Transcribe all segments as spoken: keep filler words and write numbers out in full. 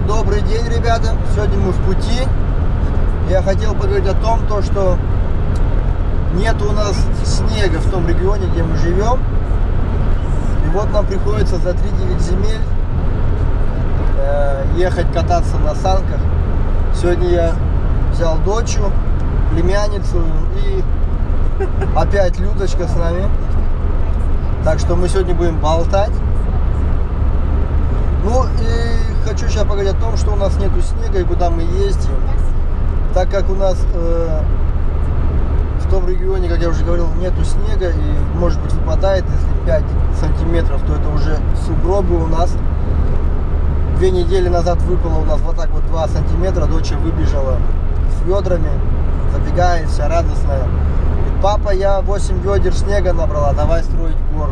Добрый день, ребята! Сегодня мы в пути. Я хотел поговорить о том, то, что нет у нас снега в том регионе, где мы живем. И вот нам приходится за три-девять земель э, ехать кататься на санках. Сегодня я взял дочу, племянницу и опять Людочка с нами. Так что мы сегодня будем болтать. Ну и хочу сейчас поговорить о том, что у нас нету снега и куда мы ездим. Так как у нас э, в том регионе, как я уже говорил, нету снега и может быть выпадает, если пять сантиметров, то это уже сугробы у нас. Две недели назад выпало у нас вот так вот два сантиметра, дочь выбежала с ведрами, забегает, вся радостная. И папа, я восемь ведер снега набрала, давай строить горку.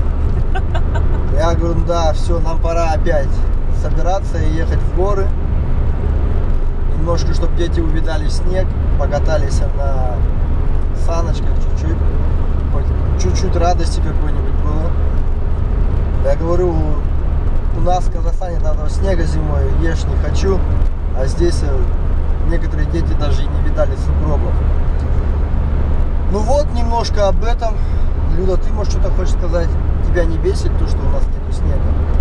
Я говорю, да, все, нам пора опять собираться и ехать в горы. Немножко, чтобы дети увидали снег, покатались на саночках чуть-чуть, хоть чуть-чуть радости какой-нибудь было. Я говорю, у нас в Казахстане надо снега зимой, ешь не хочу, а здесь некоторые дети даже и не видали сугробов. Ну вот, немножко об этом. Люда, ты, может, что-то хочешь сказать? Тебя не бесит то, что у нас нету снега?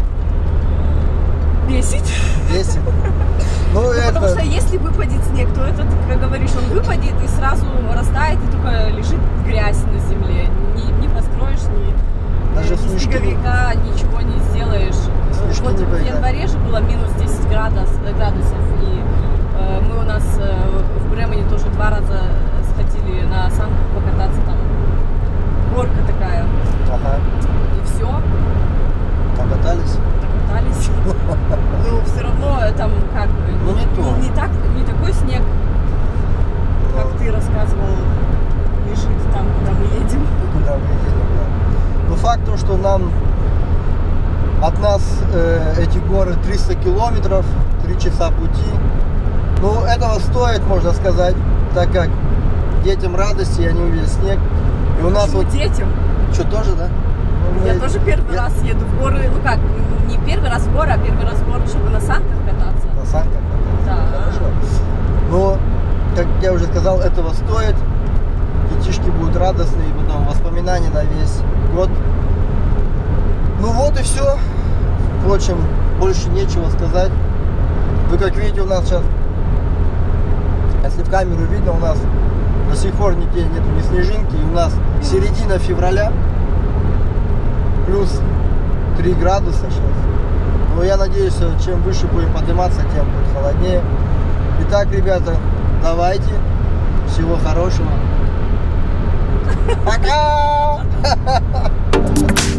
Бесит. Бесит? Ну, ну, это... Потому что если выпадет снег, то это, ты как говоришь, он выпадет и сразу растает, и только лежит грязь на земле. Не, не построишь, ни, Даже ни снежки... снеговика, ничего не сделаешь. Снежки вот не в январе же было минус десять градус, градусов, и э, мы у нас э, в Бремене тоже два раза сходили на санках покататься, там горка такая. Ага. И все. Покатались? Покатались. Ну, все равно там как бы ну, не, то. не, не, так, не такой снег, как ну, ты рассказывал, лежит там, куда мы едем. Куда мы едем, да. Но факт то, что нам от нас э, эти горы триста километров, три часа пути. Ну, этого стоит, можно сказать, так как детям радости, они увидят снег. И у нас вот... детям? Что, тоже, да? Ну, я мы... тоже первый я... раз еду в горы, ну как, не первый раз в горы, а первый раз в горы, чтобы на санках кататься. На санках кататься? Да. Хорошо. Но, как я уже сказал, этого стоит. Детишки будут радостные, и потом воспоминания на весь год. Ну вот и все. Впрочем, больше нечего сказать. Вы как видите, у нас сейчас, если в камеру видно, у нас до сих пор нигде нету ни снежинки. И у нас середина февраля, плюс три градуса сейчас. Но я надеюсь, чем выше будем подниматься, тем будет холоднее. Итак, ребята, давайте. Всего хорошего. Пока!